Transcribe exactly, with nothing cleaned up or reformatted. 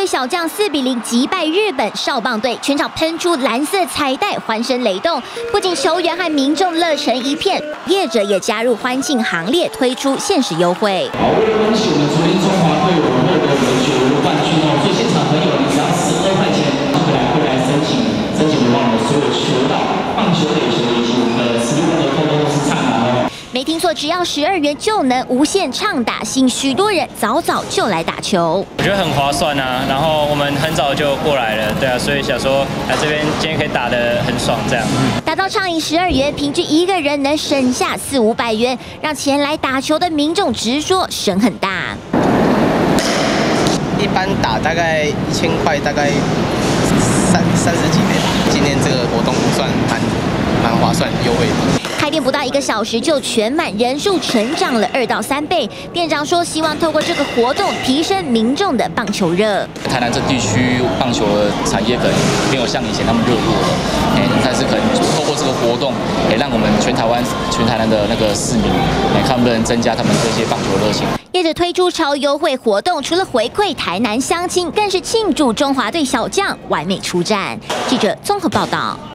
队小将四比零击败日本少棒队，全场喷出蓝色彩带，欢声雷动。不仅球员和民众乐成一片，业者也加入欢庆行列，推出限时优惠。 好，为了恭喜我们昨天中华队我们获得我们的九轮冠军哦，所以现场朋友你只要十二块钱，会来会来申请申请我们的所有球道、棒球垒球以及我们的十六分的通通都是畅打哦。 没听错，只要十二元就能无限畅打，吸引许多人早早就来打球。 我觉得很划算啊，然后我们很早就过来了，对啊，所以想说来这边今天可以打得很爽这样。 打到畅饮十二元，平均一个人能省下四五百元，让前来打球的民众直说省很大。 一般打大概一千块，大概三三十几倍吧。今天这个活动算蛮蛮划算，优惠的。 开店不到一个小时就全满，人数成长了二到三倍。店长说，希望透过这个活动提升民众的棒球热。 台南这地区棒球的产业可能没有像以前那么热络了，哎，但是可能透过这个活动，也让我们全台湾、全台南的那个市民，哎，看能不能增加他们这些棒球热情。 业者推出超优惠活动，除了回馈台南乡亲，更是庆祝中华队小将完美出战。记者综合报道。